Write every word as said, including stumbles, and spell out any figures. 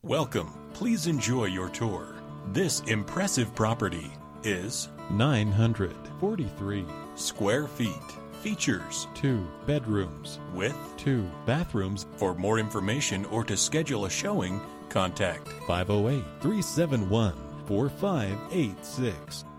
Welcome. Please enjoy your tour. This impressive property is nine hundred forty-three square feet. Features two bedrooms with two bathrooms. For more information or to schedule a showing, contact five oh eight, three seven one, four five eight six.